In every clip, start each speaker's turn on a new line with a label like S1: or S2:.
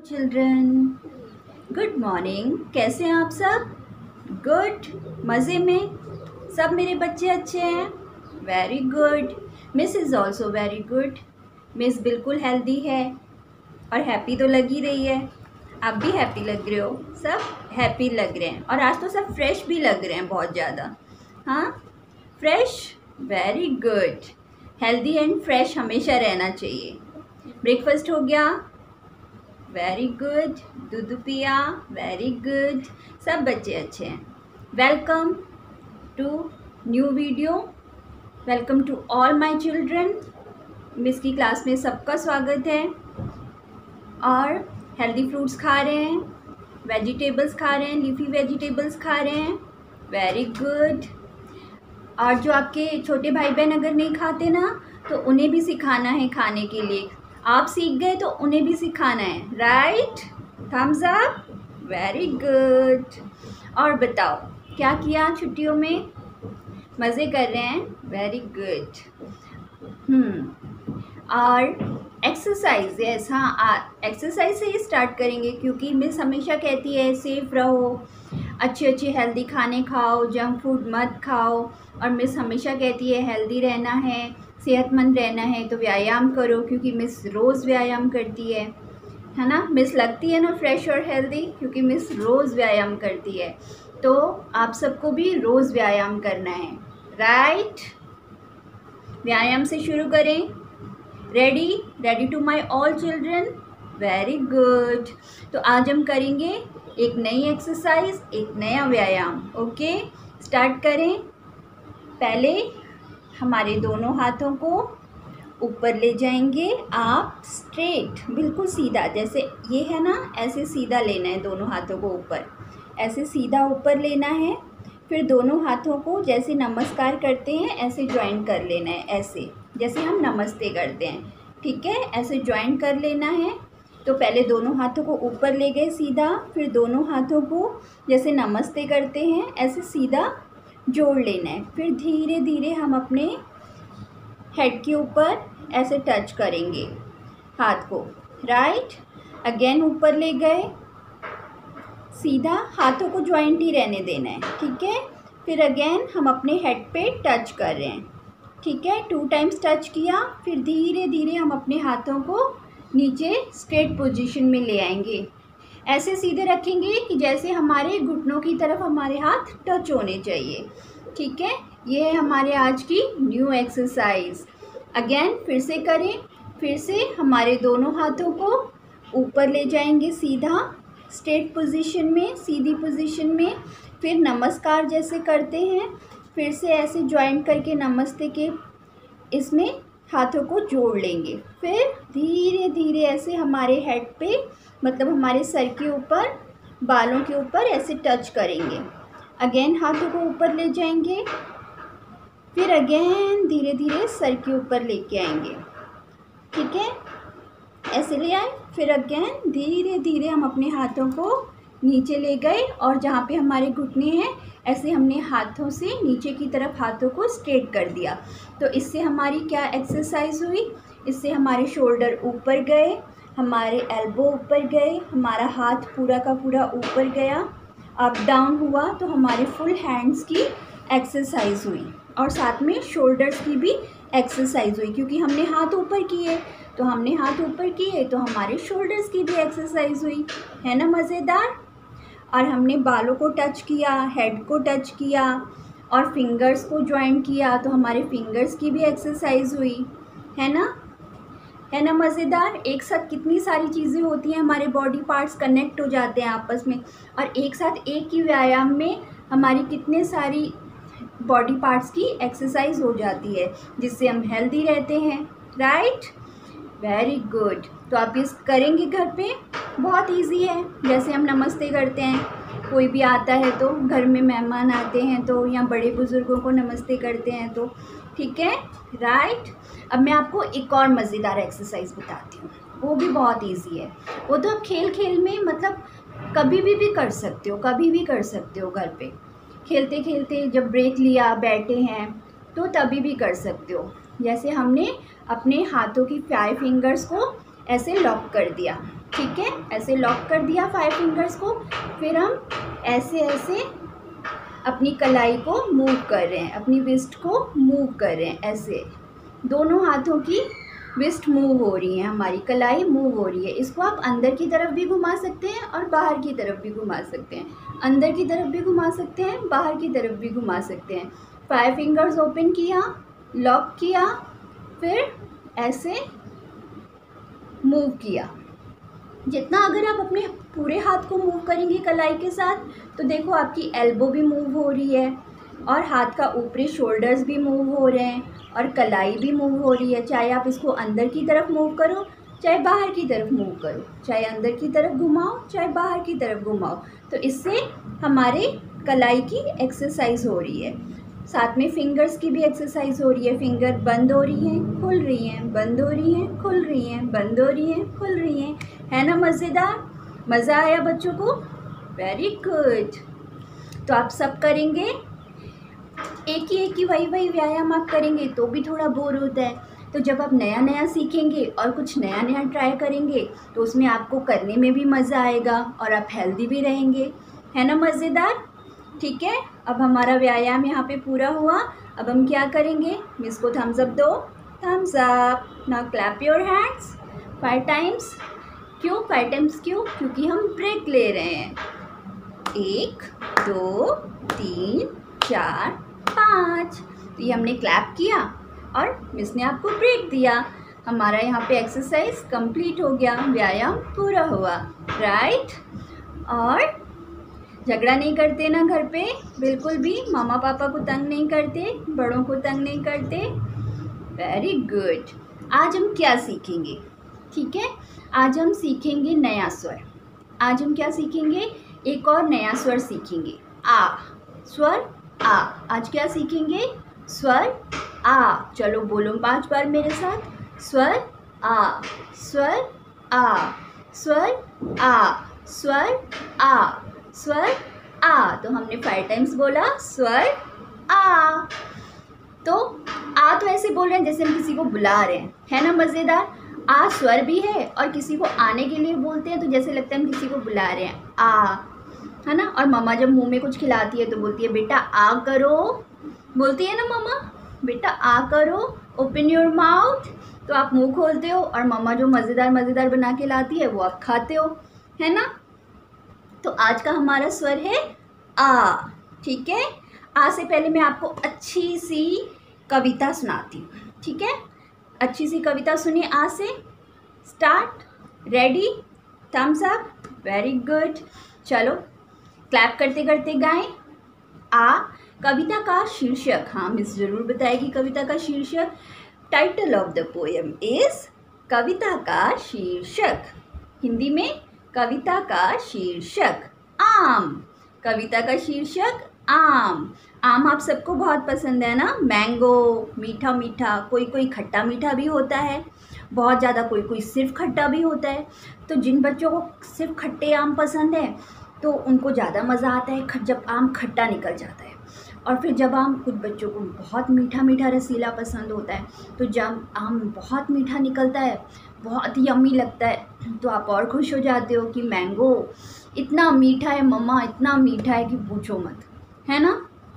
S1: Children, good morning. कैसे हैं आप सब? गुड, मज़े में? सब मेरे बच्चे अच्छे हैं? Very good. Miss is also very good. Miss बिल्कुल हेल्दी है और हैप्पी तो लग ही रही है। आप भी हैप्पी लग रहे हो, सब हैप्पी लग रहे हैं और आज तो सब फ्रेश भी लग रहे हैं बहुत ज़्यादा। हाँ, fresh, very good. Healthy and fresh हमेशा रहना चाहिए। ब्रेकफास्ट हो गया? Very good. दूध पिया? Very good. सब बच्चे अच्छे हैं। Welcome to new video. Welcome to all my children. Miss की क्लास में सबका स्वागत है। और हेल्दी फ्रूट्स खा रहे हैं, वेजिटेबल्स खा रहे हैं, लीफी वेजिटेबल्स खा रहे हैं। Very good. और जो आपके छोटे भाई बहन अगर नहीं खाते ना, तो उन्हें भी सिखाना है खाने के लिए। आप सीख गए तो उन्हें भी सिखाना है, right? Thumbs up. Very good. और बताओ, क्या किया छुट्टियों में? मज़े कर रहे हैं? Very good. और एक्सरसाइज, यस, हाँ, एक्सरसाइज से ही स्टार्ट करेंगे क्योंकि मिस हमेशा कहती है सेफ रहो, अच्छे अच्छे हेल्दी खाने खाओ, जंक फूड मत खाओ। और मिस हमेशा कहती है हेल्दी रहना है, सेहतमंद रहना है, तो व्यायाम करो क्योंकि मिस रोज़ व्यायाम करती है ना? मिस लगती है ना फ्रेश और हेल्दी क्योंकि मिस रोज़ व्यायाम करती है। तो आप सबको भी रोज़ व्यायाम करना है, राइट? व्यायाम से शुरू करें। Ready to my all children? Very good. तो आज हम करेंगे एक नई एक्सरसाइज, एक नया व्यायाम। ओके, स्टार्ट करें। पहले हमारे दोनों हाथों को ऊपर ले जाएंगे आप, स्ट्रेट, बिल्कुल सीधा, जैसे ये है ना, ऐसे सीधा लेना है दोनों हाथों को ऊपर, ऐसे सीधा ऊपर लेना है। फिर दोनों हाथों को जैसे नमस्कार करते हैं ऐसे ज्वाइन कर लेना है, ऐसे जैसे हम नमस्ते करते हैं, ठीक है? ऐसे ज्वाइन कर लेना है। तो पहले दोनों हाथों को ऊपर ले गए सीधा, फिर दोनों हाथों को जैसे नमस्ते करते हैं ऐसे सीधा जोड़ लेना है। फिर धीरे धीरे हम अपने हेड के ऊपर ऐसे टच करेंगे हाथ को, राइट? अगेन ऊपर ले गए सीधा, हाथों को ज्वाइंट ही रहने देना है, ठीक है? फिर अगेन हम अपने हेड पे टच कर रहे हैं, ठीक है? 2 टाइम्स टच किया। फिर धीरे धीरे हम अपने हाथों को नीचे स्ट्रेट पोजीशन में ले आएंगे, ऐसे सीधे रखेंगे कि जैसे हमारे घुटनों की तरफ हमारे हाथ टच होने चाहिए, ठीक है? ये है हमारे आज की न्यू एक्सरसाइज। अगेन फिर से करें। फिर से हमारे दोनों हाथों को ऊपर ले जाएंगे सीधा, स्ट्रेट पोजीशन में, सीधी पोजीशन में। फिर नमस्कार जैसे करते हैं, फिर से ऐसे ज्वाइंट करके नमस्ते के इसमें हाथों को जोड़ लेंगे। फिर धीरे धीरे ऐसे हमारे हेड पे, मतलब हमारे सर के ऊपर, बालों के ऊपर ऐसे टच करेंगे। अगेन हाथों को ऊपर ले जाएंगे, फिर अगेन धीरे धीरे सर के ऊपर लेके आएंगे, ठीक है? ऐसे ले आए। फिर अगेन धीरे धीरे हम अपने हाथों को नीचे ले गए और जहाँ पे हमारे घुटने हैं ऐसे हमने हाथों से नीचे की तरफ हाथों को स्ट्रेट कर दिया। तो इससे हमारी क्या एक्सरसाइज हुई? इससे हमारे शोल्डर ऊपर गए, हमारे एल्बो ऊपर गए, हमारा हाथ पूरा का पूरा ऊपर गया, अप डाउन हुआ, तो हमारे फुल हैंड्स की एक्सरसाइज हुई और साथ में शोल्डर्स की भी एक्सरसाइज हुई क्योंकि हमने हाथ ऊपर किए। तो हमने हाथ ऊपर किए तो हमारे शोल्डर्स की भी एक्सरसाइज हुई, है ना? मज़ेदार। और हमने बालों को टच किया, हेड को टच किया और फिंगर्स को ज्वाइन किया, तो हमारे फिंगर्स की भी एक्सरसाइज हुई, है ना? है ना मज़ेदार? एक साथ कितनी सारी चीज़ें होती हैं, हमारे बॉडी पार्ट्स कनेक्ट हो जाते हैं आपस में और एक साथ एक ही व्यायाम में हमारी कितने सारी बॉडी पार्ट्स की एक्सरसाइज हो जाती है जिससे हम हेल्दी रहते हैं, राइट? Very good. तो आप ये करेंगे घर पे, बहुत इजी है। जैसे हम नमस्ते करते हैं, कोई भी आता है तो, घर में मेहमान आते हैं तो, या बड़े बुज़ुर्गों को नमस्ते करते हैं तो, ठीक है, राइट? अब मैं आपको एक और मज़ेदार एक्सरसाइज बताती हूँ, वो भी बहुत इजी है। वो तो आप खेल खेल में, मतलब कभी भी कर सकते हो, कभी भी कर सकते हो घर पे, खेलते खेलते जब ब्रेक लिया, बैठे हैं तो तभी भी कर सकते हो। जैसे हमने अपने हाथों की 5 फिंगर्स को ऐसे लॉक कर दिया, ठीक है, ऐसे लॉक कर दिया 5 फिंगर्स को। फिर हम ऐसे ऐसे अपनी कलाई को मूव कर रहे हैं, अपनी रिस्ट को मूव कर रहे हैं। ऐसे दोनों हाथों की रिस्ट मूव हो रही है, हमारी कलाई मूव हो रही है। इसको आप अंदर की तरफ भी घुमा सकते हैं और बाहर की तरफ भी घुमा सकते हैं। अंदर की तरफ भी घुमा सकते हैं, बाहर की तरफ भी घुमा सकते हैं। 5 फिंगर्स ओपन किया, लॉक किया, फिर ऐसे मूव किया। जितना अगर आप अपने पूरे हाथ को मूव करेंगे कलाई के साथ, तो देखो आपकी एल्बो भी मूव हो रही है और हाथ का ऊपरी शोल्डर्स भी मूव हो रहे हैं और कलाई भी मूव हो रही है। चाहे आप इसको अंदर की तरफ मूव करो, चाहे बाहर की तरफ मूव करो, चाहे अंदर की तरफ घुमाओ, चाहे बाहर की तरफ घुमाओ, तो इससे हमारे कलाई की एक्सरसाइज हो रही है। साथ में फिंगर्स की भी एक्सरसाइज हो रही है। फिंगर बंद हो रही हैं, खुल रही हैं, बंद हो रही हैं, खुल रही हैं, बंद हो रही हैं, खुल रही हैं। है ना मज़ेदार? मज़ा आया बच्चों को? Very good. तो आप सब करेंगे, एक ही वही व्यायाम आप करेंगे तो भी थोड़ा बोर होता है। तो जब आप नया नया सीखेंगे और कुछ नया नया ट्राई करेंगे तो उसमें आपको करने में भी मज़ा आएगा और आप हेल्दी भी रहेंगे। है ना मज़ेदार? ठीक है, अब हमारा व्यायाम यहाँ पे पूरा हुआ। अब हम क्या करेंगे? मिस को थम्स अप दो। Thumbs up. Now clap your hands 5 times. क्यों 5 टाइम्स? क्यों? क्योंकि हम ब्रेक ले रहे हैं। 1 2 3 4 5। तो ये हमने क्लैप किया और मिस ने आपको ब्रेक दिया। हमारा यहाँ पे एक्सरसाइज कंप्लीट हो गया, व्यायाम पूरा हुआ, राइट। और झगड़ा नहीं करते ना घर पे, बिल्कुल भी मामा पापा को तंग नहीं करते, बड़ों को तंग नहीं करते। Very good. आज हम क्या सीखेंगे? ठीक है, आज हम सीखेंगे नया स्वर। आज हम क्या सीखेंगे? एक और नया स्वर सीखेंगे, आ। स्वर आ। आज क्या सीखेंगे? स्वर आ। चलो बोलो 5 बार मेरे साथ। स्वर आ, स्वर आ, स्वर आ, स्वर आ, स्वर आ। तो हमने 5 टाइम्स बोला स्वर आ। तो आ तो ऐसे बोल रहे हैं जैसे हम किसी को बुला रहे हैं, है ना मज़ेदार? आ स्वर भी है और किसी को आने के लिए बोलते हैं तो जैसे लगता है हम किसी को बुला रहे हैं, आ, है ना। और मम्मा जब मुंह में कुछ खिलाती है तो बोलती है बेटा आ करो, बोलती है ना मम्मा, बेटा आ करो, ओपन योर माउथ। तो आप मुंह खोलते हो और मम्मा जो मज़ेदार मज़ेदार बना के लाती है वो आप खाते हो, है ना। तो आज का हमारा स्वर है आ। ठीक है, आ से पहले मैं आपको अच्छी सी कविता सुनाती हूँ। ठीक है, अच्छी सी कविता सुनिए आ से। Start, ready, thumbs up, very good. चलो क्लैप करते करते गाएं। आ। कविता का शीर्षक, हाँ मिस ज़रूर बताएगी कविता का शीर्षक। Title of the poem is, कविता का शीर्षक। हिंदी में कविता का शीर्षक आम। कविता का शीर्षक आम। आम आप सबको बहुत पसंद है ना, मैंगो, मीठा मीठा, कोई कोई खट्टा मीठा भी होता है बहुत ज़्यादा, कोई कोई सिर्फ खट्टा भी होता है। तो जिन बच्चों को सिर्फ खट्टे आम पसंद है तो उनको ज़्यादा मज़ा आता है जब आम खट्टा निकल जाता है। और फिर जब आम, कुछ बच्चों को बहुत मीठा मीठा रसीला पसंद होता है, तो जब आम बहुत मीठा निकलता है, बहुत यम्मी लगता है, तो आप और खुश हो जाते हो कि मैंगो इतना मीठा है मम्मा, इतना मीठा है कि पूछो मत, है ना।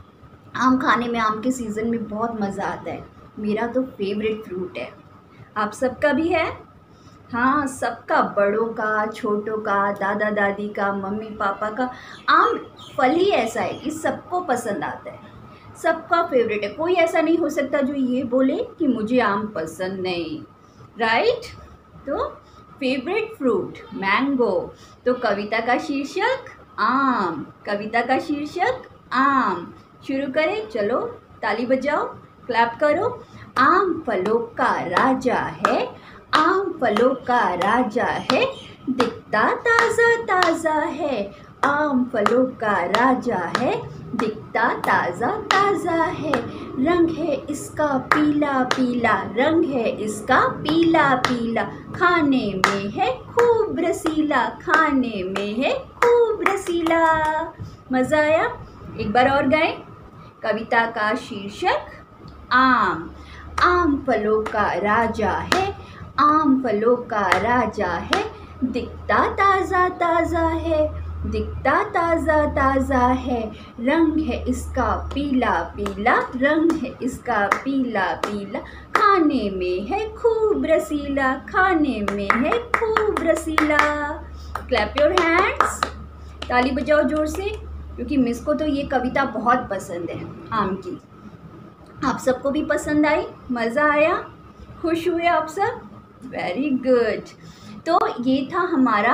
S1: आम खाने में, आम के सीज़न में बहुत मज़ा आता है। मेरा तो फेवरेट फ्रूट है। आप सबका भी है? हाँ, सबका, बड़ों का, छोटों का, दादा दादी का, मम्मी पापा का। आम फल ही ऐसा है कि सबको पसंद आता है, सबका फेवरेट है। कोई ऐसा नहीं हो सकता जो ये बोले कि मुझे आम पसंद नहीं, राइट। तो फेवरेट फ्रूट मैंगो। तो कविता का शीर्षक आम। कविता का शीर्षक आम। शुरू करें, चलो ताली बजाओ, क्लैप करो। आम फलों का राजा है, आम फलों का राजा है, दिखता ताज़ा ताज़ा है। आम फलों का राजा है, दिखता ताज़ा ताज़ा है। रंग है इसका पीला पीला, रंग है इसका पीला पीला। खाने में है खूब रसीला, खाने में है खूब रसीला। मज़ा आया? एक बार और गाएं। कविता का शीर्षक आम। आम फलों का राजा है, आम फलों का राजा है, दिखता ताज़ा ताज़ा है, दिखता ताज़ा ताज़ा है, रंग है इसका पीला पीला, रंग है इसका पीला पीला, खाने में है खूब रसीला, खाने में है खूब रसीला। क्लैप योर हैंड्स, ताली बजाओ जोर से, क्योंकि मिस को तो ये कविता बहुत पसंद है आम की। आप सबको भी पसंद आई, मज़ा आया, खुश हुए आप सब? Very good. तो ये था हमारा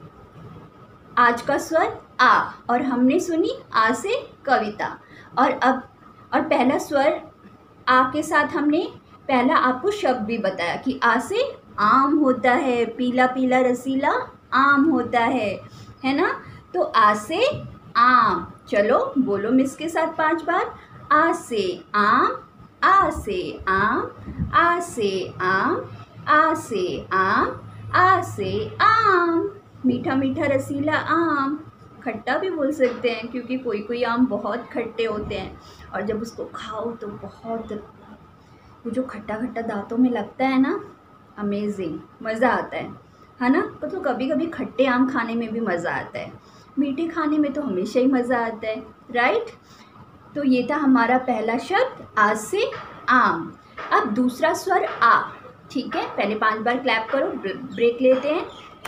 S1: आज का स्वर आ, और हमने सुनी आ से कविता। और पहला स्वर आ के साथ हमने पहला आपको शब्द भी बताया कि आ से आम होता है, पीला पीला रसीला आम होता है ना। तो आ से आम, चलो बोलो मिस के साथ 5 बार। आ से आम, आ से आम, आ से आम, आ से आम, आ से आम। मीठा मीठा रसीला आम, खट्टा भी बोल सकते हैं क्योंकि कोई कोई आम बहुत खट्टे होते हैं और जब उसको खाओ तो बहुत वो जो खट्टा खट्टा दांतों में लगता है ना, अमेजिंग, मज़ा आता है ना। तो कभी कभी खट्टे आम खाने में भी मज़ा आता है, मीठे खाने में तो हमेशा ही मज़ा आता है, राइट। तो ये था हमारा पहला शब्द आ से आम। अब दूसरा स्वर आ, ठीक है। पहले 5 बार क्लैप करो, ब्रेक लेते हैं।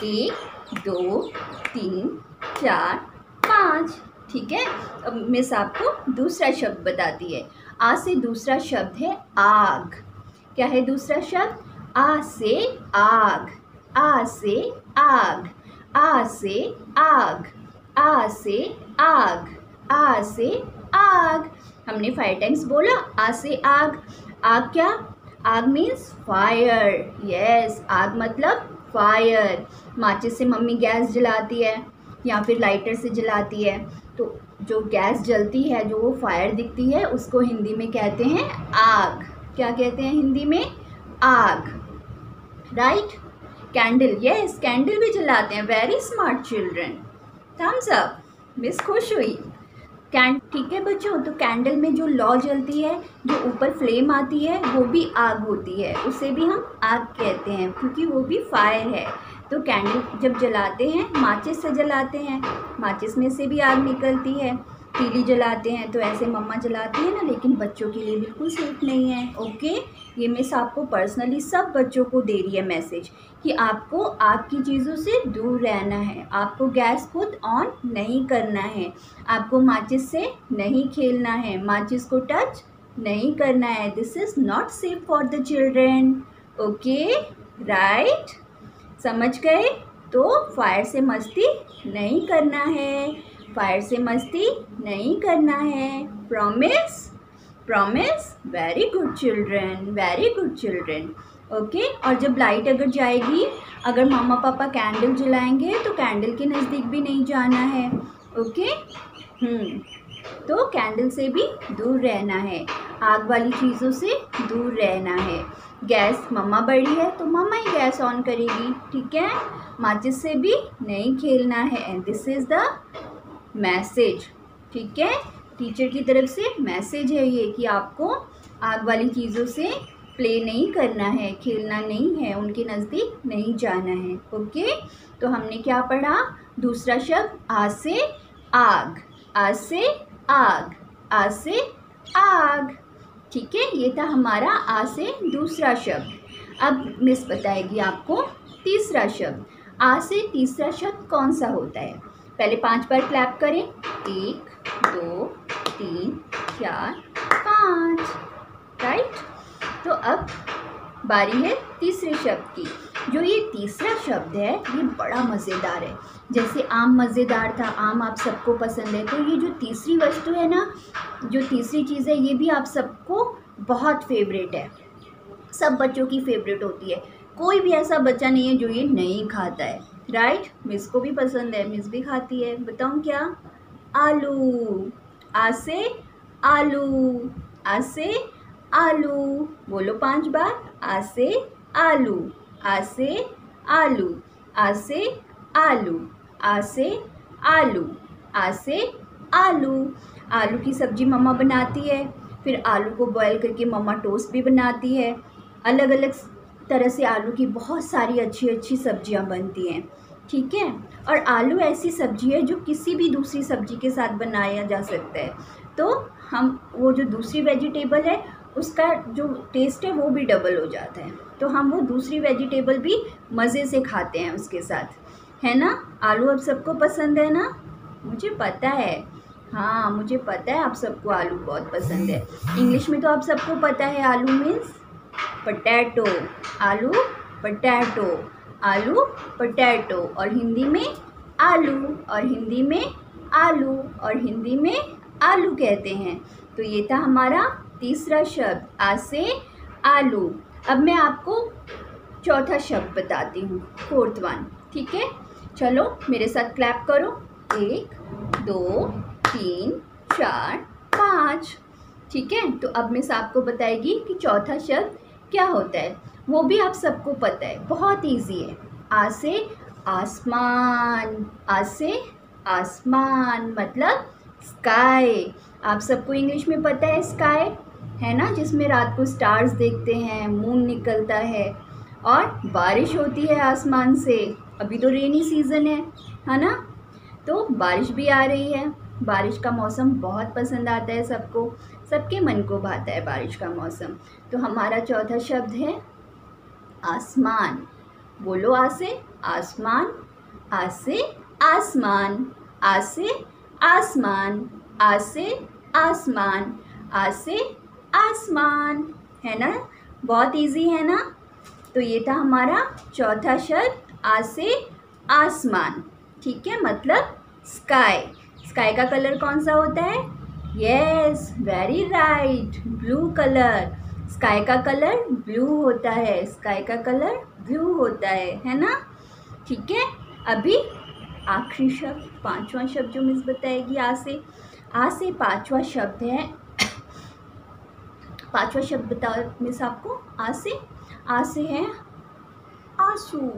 S1: 1 2 3 4 5, ठीक है। अब मिस आपको दूसरा शब्द बताती है। आ से दूसरा शब्द है आग। क्या है दूसरा शब्द? आ से आग, आ से आग, आ से आग, आ से आग, आ से आग। हमने 5 टाइम्स बोला आ से आग। आग क्या? आग मीन्स फायर। यस, आग मतलब फायर। माचिस से मम्मी गैस जलाती है या फिर लाइटर से जलाती है, तो जो गैस जलती है, जो वो फायर दिखती है, उसको हिंदी में कहते हैं आग। क्या कहते हैं हिंदी में? आग, राइट। कैंडल, यस, कैंडल भी जलाते हैं। Very smart children, thumbs up, miss खुश हुई। ठीक है बच्चों, तो कैंडल में जो लौ जलती है, जो ऊपर फ्लेम आती है, वो भी आग होती है, उसे भी हम आग कहते हैं क्योंकि वो भी फायर है। तो कैंडल जब जलाते हैं, माचिस से जलाते हैं, माचिस में से भी आग निकलती है। तीली जलाते हैं तो ऐसे मम्मा जलाती है ना, लेकिन बच्चों के लिए बिल्कुल सेफ नहीं है। ओके, ये मिस आपको पर्सनली सब बच्चों को दे रही है मैसेज कि आपको आग की चीज़ों से दूर रहना है, आपको गैस खुद ऑन नहीं करना है, आपको माचिस से नहीं खेलना है, माचिस को टच नहीं करना है। This is not safe for the children. Okay, right, समझ गए? तो फायर से मस्ती नहीं करना है, फायर से मस्ती नहीं करना है। Promise? Promise? Very good children, very good children. Okay, और जब लाइट अगर जाएगी, अगर मामा पापा कैंडल जलाएंगे तो कैंडल के नज़दीक भी नहीं जाना है। ओके, तो कैंडल से भी दूर रहना है, आग वाली चीज़ों से दूर रहना है। गैस मम्मा बड़ी है तो मम्मा ही गैस ऑन करेगी, ठीक है। माचिस से भी नहीं खेलना है। दिस इज़ द मैसेज, ठीक है। टीचर की तरफ से मैसेज है ये कि आपको आग वाली चीज़ों से प्ले नहीं करना है, खेलना नहीं है, उनके नज़दीक नहीं जाना है। ओके, तो हमने क्या पढ़ा? दूसरा शब्द आ से आग, आ से आग, आ से आग, ठीक है। ये था हमारा आ से दूसरा शब्द। अब मिस बताएगी आपको तीसरा शब्द। आ से तीसरा शब्द कौन सा होता है? पहले 5 बार क्लैप करें। 1 2 3 4 5, राइट। तो अब बारी है तीसरे शब्द की। जो ये तीसरा शब्द है ये बड़ा मज़ेदार है। जैसे आम मज़ेदार था, आम आप सबको पसंद है, तो ये जो तीसरी वस्तु है ना, जो तीसरी चीज़ है, ये भी आप सबको बहुत फेवरेट है, सब बच्चों की फेवरेट होती है। कोई भी ऐसा बच्चा नहीं है जो ये नहीं खाता है, राइट। मिस को भी पसंद है, मिस भी खाती है। बताऊँ क्या? आलू। आ से आलू, आ से आलू, बोलो 5 बार। आ से आलू, आ से आलू, आ से आलू, आ से आलू, आ से आलू। आलू की सब्ज़ी मम्मा बनाती है, फिर आलू को बॉयल करके मम्मा टोस्ट भी बनाती है। अलग अलग तरह से आलू की बहुत सारी अच्छी अच्छी सब्जियां बनती हैं। ठीक है। और आलू ऐसी सब्जी है जो किसी भी दूसरी सब्जी के साथ बनाया जा सकता है, तो हम वो जो दूसरी वेजिटेबल है उसका जो टेस्ट है वो भी डबल हो जाता है, तो हम वो दूसरी वेजिटेबल भी मज़े से खाते हैं उसके साथ, है ना। आलू अब सबको पसंद है ना, मुझे पता है, हाँ मुझे पता है आप सबको आलू बहुत पसंद है। इंग्लिश में तो आप सबको पता है आलू मीन्स पोटैटो, आलू पोटैटो, आलू पोटैटो, और हिंदी में आलू, और हिंदी में आलू, और हिंदी में आलू कहते हैं। तो ये था हमारा तीसरा शब्द, आ से आलू। अब मैं आपको चौथा शब्द बताती हूँ, फोर्थ वन, ठीक है। चलो मेरे साथ क्लैप करो, 1 2 3 4 5, ठीक है। तो अब मिस आपको बताएगी कि चौथा शब्द क्या होता है, वो भी आप सबको पता है, बहुत इजी है। आ से आसमान, आ से आसमान मतलब स्काई। आप सबको इंग्लिश में पता है स्काई, है ना, जिसमें रात को स्टार्स देखते हैं, मून निकलता है और बारिश होती है आसमान से। अभी तो रेनी सीज़न है ना, तो बारिश भी आ रही है। बारिश का मौसम बहुत पसंद आता है सबको, सबके मन को भाता है बारिश का मौसम। तो हमारा चौथा शब्द है आसमान। बोलो आ से आसमान, आ से आसमान, आ से आसमान, आ से आसमान, आ से आसमान, है ना, बहुत इजी है ना। तो ये था हमारा चौथा शब्द, आ से आसमान, ठीक है, मतलब स्काई। स्काई का कलर कौन सा होता है? Yes, very right, blue colour. Sky का कलर ब्लू होता है, स्काई का कलर ब्लू होता है ना, ठीक है। अभी आखिरी शब्द, पांचवा शब्द जो मिस बताएगी आ से पांचवा शब्द है। पांचवा शब्द बताओ मिस आपको, आ से है आंसू,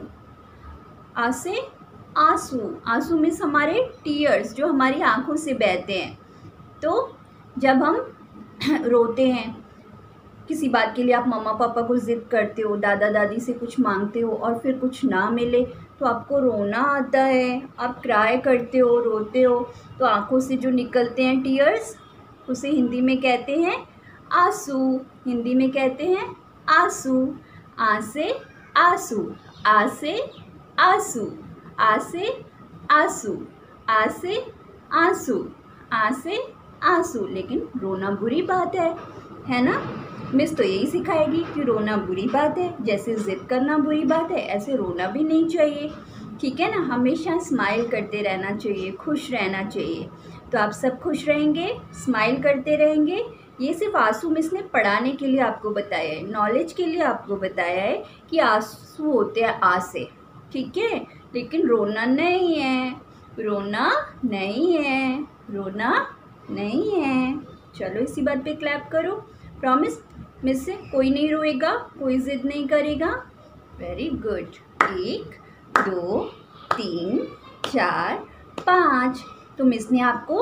S1: आ से आंसू। आंसू मिस हमारे टीयर्स जो हमारी आंखों से बहते हैं। तो जब हम रोते हैं किसी बात के लिए, आप मम्मा पापा को ज़िद करते हो, दादा दादी से कुछ मांगते हो और फिर कुछ ना मिले तो आपको रोना आता है, आप क्राई करते हो, रोते हो, तो आंखों से जो निकलते हैं टीयर्स उसे हिंदी में कहते हैं आंसू। हिंदी में कहते हैं आंसू। आ से आंसू, आ से आंसू, आ से आंसू, आ से आंसू, आ से आंसू। लेकिन रोना बुरी बात है ना। मिस तो यही सिखाएगी कि रोना बुरी बात है, जैसे ज़िद करना बुरी बात है ऐसे रोना भी नहीं चाहिए, ठीक है ना। हमेशा स्माइल करते रहना चाहिए, खुश रहना चाहिए। तो आप सब खुश रहेंगे, स्माइल करते रहेंगे। ये सिर्फ आंसू मिस ने पढ़ाने के लिए आपको बताया है, नॉलेज के लिए आपको बताया है कि आंसू होते हैं आ से, ठीक है, लेकिन रोना नहीं है, रोना नहीं है, रोना नहीं है। चलो इसी बात पे क्लैप करो। प्रॉमिस मिस से कोई नहीं रोएगा, कोई ज़िद नहीं करेगा। Very good. 1 2 3 4 5। तो मिस ने आपको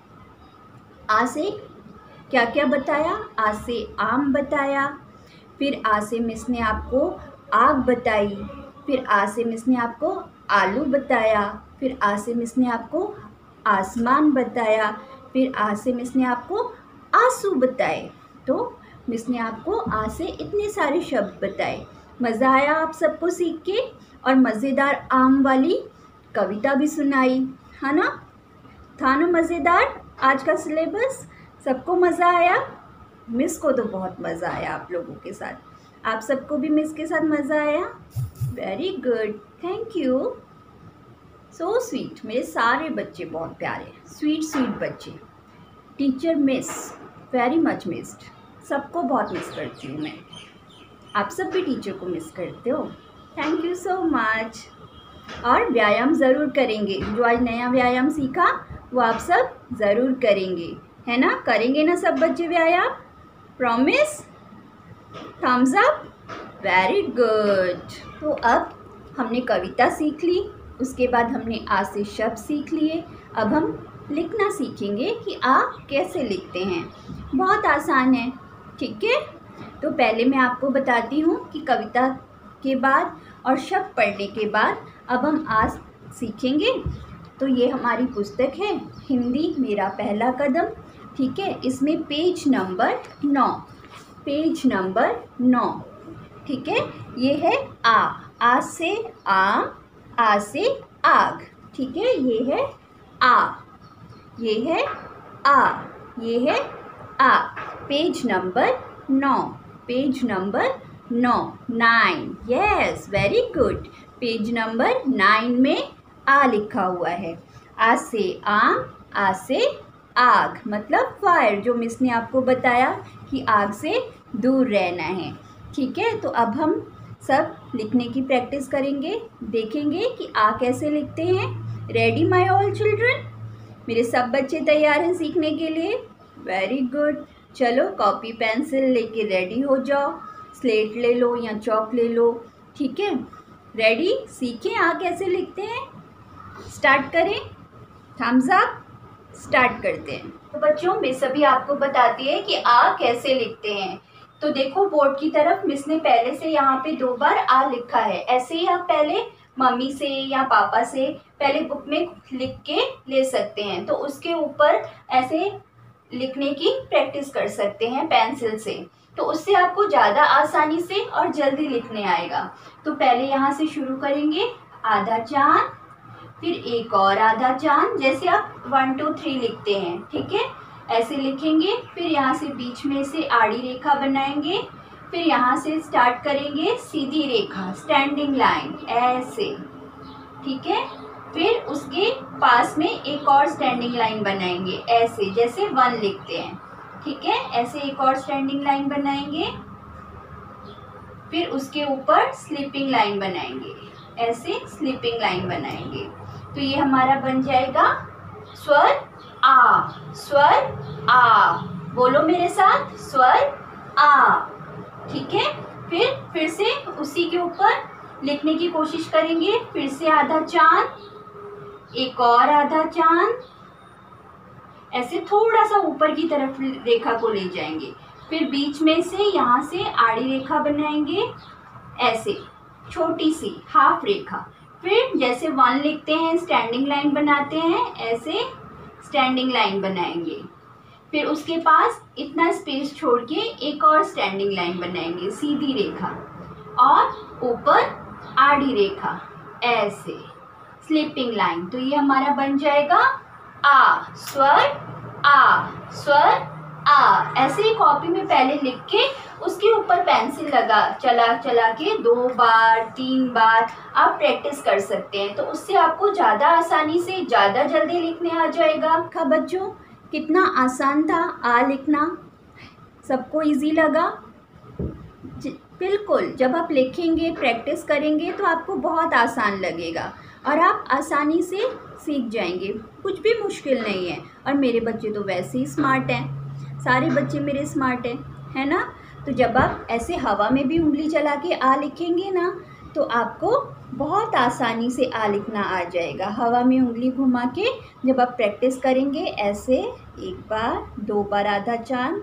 S1: आ से क्या क्या बताया? आ से आम बताया, फिर आ से मिस ने आपको आग बताई, फिर आ से मिस ने आपको आलू बताया, फिर आ से मिस ने आपको आसमान बताया, फिर आ से मिस ने आपको आंसू बताए। तो मिस ने आपको आ से इतने सारे शब्द बताए। मज़ा आया आप सबको सीख के, और मज़ेदार आम वाली कविता भी सुनाई, है ना। था ना मज़ेदार आज का सिलेबस? सबको मज़ा आया? मिस को तो बहुत मज़ा आया आप लोगों के साथ। आप सबको भी मिस के साथ मज़ा आया? Very good, thank you. So sweet, मेरे सारे बच्चे बहुत प्यारे, स्वीट स्वीट बच्चे। Teacher miss very much missed, सबको बहुत मिस करती हूँ मैं। आप सब भी टीचर को मिस करते हो। Thank you so much. और व्यायाम ज़रूर करेंगे, जो आज नया व्यायाम सीखा वो आप सब ज़रूर करेंगे, है ना। करेंगे ना सब बच्चे व्यायाम? Promise? Thumbs up. Very good. तो अब हमने कविता सीख ली, उसके बाद हमने आ से शब्द सीख लिए। अब हम लिखना सीखेंगे कि आ कैसे लिखते हैं। बहुत आसान है, ठीक है। तो पहले मैं आपको बताती हूँ कि कविता के बाद और शब्द पढ़ने के बाद अब हम आ सीखेंगे। तो ये हमारी पुस्तक है हिंदी मेरा पहला कदम, ठीक है। इसमें पेज नंबर 9, पेज नंबर 9, ठीक है। ये है आ से आम, आ से आग, ठीक है। ये है आ, ये है आ, ये है आ। Page number 9, page number 9, 9, yes very good. Page number 9 में आ लिखा हुआ है। आ से आम, आ से आग, मतलब फायर, जो मिस ने आपको बताया कि आग से दूर रहना है, ठीक है। तो अब हम सब लिखने की प्रैक्टिस करेंगे, देखेंगे कि आ कैसे लिखते हैं। Ready my all children? मेरे सब बच्चे तैयार हैं सीखने के लिए? Very good. चलो कॉपी पेंसिल लेके रेडी हो जाओ, स्लेट ले लो या चॉक ले लो, ठीक है। रेडी? सीखें आ कैसे लिखते हैं। स्टार्ट करें, थम्स अप, स्टार्ट करते हैं। तो बच्चों मिस अभी आपको बताती है कि आ कैसे लिखते हैं। तो देखो बोर्ड की तरफ, मिस ने पहले से यहाँ पे 2 बार आ लिखा है। ऐसे ही आप पहले मम्मी से या पापा से पहले बुक में लिख के ले सकते हैं, तो उसके ऊपर ऐसे लिखने की प्रैक्टिस कर सकते हैं पेंसिल से, तो उससे आपको ज़्यादा आसानी से और जल्दी लिखने आएगा। तो पहले यहाँ से शुरू करेंगे, आधा चांद, फिर एक और आधा चांद, जैसे आप 1 2 3 लिखते हैं, ठीक है, ऐसे लिखेंगे। फिर यहाँ से बीच में से आड़ी रेखा बनाएंगे, फिर यहाँ से स्टार्ट करेंगे सीधी रेखा, स्टैंडिंग लाइन, ऐसे, ठीक है। फिर उसके पास में एक और स्टैंडिंग लाइन बनाएंगे, ऐसे जैसे 1 लिखते हैं, ठीक है। ऐसे एक और स्टैंडिंग लाइन बनाएंगे, फिर उसके ऊपर स्लीपिंग लाइन बनाएंगे, ऐसे स्लीपिंग लाइन बनाएंगे। तो ये हमारा बन जाएगा स्वर आ, स्वर आ। बोलो मेरे साथ, स्वर आ, ठीक है। फिर से उसी के ऊपर लिखने की कोशिश करेंगे। फिर से आधा चांद, एक और आधा चांद, ऐसे थोड़ा सा ऊपर की तरफ रेखा को ले जाएंगे। फिर बीच में से यहाँ से आड़ी रेखा बनाएंगे, ऐसे छोटी सी हाफ रेखा। फिर जैसे 1 लिखते हैं स्टैंडिंग लाइन बनाते हैं, ऐसे स्टैंडिंग लाइन बनाएंगे। फिर उसके पास इतना स्पेस छोड़ के एक और स्टैंडिंग लाइन बनाएंगे, सीधी रेखा, और ऊपर आड़ी रेखा, ऐसे स्लीपिंग लाइन। तो ये हमारा बन जाएगा आ, स्वर आ, स्वर आ। ऐसे ही कॉपी में पहले लिख के उसके ऊपर पेंसिल लगा चला के 2 बार 3 बार आप प्रैक्टिस कर सकते हैं, तो उससे आपको ज़्यादा आसानी से ज़्यादा जल्दी लिखने आ जाएगा। का बच्चों कितना आसान था आ लिखना, सबको इजी लगा? बिल्कुल, जब आप लिखेंगे प्रैक्टिस करेंगे तो आपको बहुत आसान लगेगा और आप आसानी से सीख जाएंगे, कुछ भी मुश्किल नहीं है। और मेरे बच्चे तो वैसे ही स्मार्ट हैं, सारे बच्चे मेरे स्मार्ट हैं, है ना। तो जब आप ऐसे हवा में भी उंगली चला के आ लिखेंगे ना, तो आपको बहुत आसानी से आ लिखना आ जाएगा। हवा में उंगली घुमा के जब आप प्रैक्टिस करेंगे, ऐसे 1 बार 2 बार आधा चांद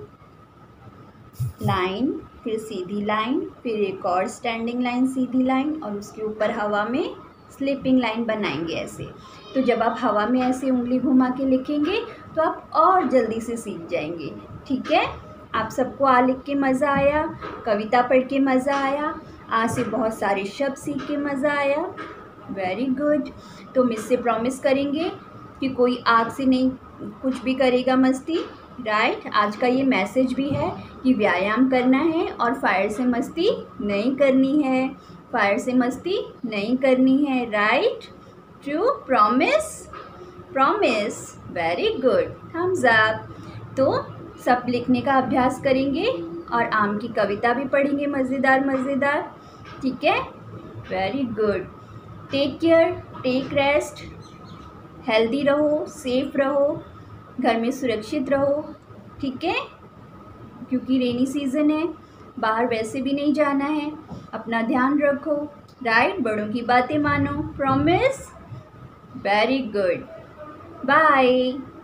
S1: लाइन, फिर सीधी लाइन, फिर एक और स्टैंडिंग लाइन सीधी लाइन, और उसके ऊपर हवा में स्लीपिंग लाइन बनाएंगे ऐसे। तो जब आप हवा में ऐसे उंगली घुमा के लिखेंगे तो आप और जल्दी से सीख जाएंगे, ठीक है। आप सबको आ लिख के मज़ा आया, कविता पढ़ के मज़ा आया, आ से बहुत सारे शब्द सीख के मज़ा आया, वेरी गुड। तो मिस से प्रॉमिस करेंगे कि कोई आग से नहीं कुछ भी करेगा मस्ती, राइट। आज का ये मैसेज भी है कि व्यायाम करना है और फायर से मस्ती नहीं करनी है, फायर से मस्ती नहीं करनी है, right. True, promise, promise, very good, thumbs up. तो सब लिखने का अभ्यास करेंगे और आम की कविता भी पढ़ेंगे मज़ेदार मज़ेदार, ठीक है, very good. Take care, take rest, healthy रहो, सेफ रहो, घर में सुरक्षित रहो, ठीक है, क्योंकि रेनी सीज़न है, बाहर वैसे भी नहीं जाना है। अपना ध्यान रखो, राइट, बड़ों की बातें मानो, प्रॉमिस, वेरी गुड, बाय।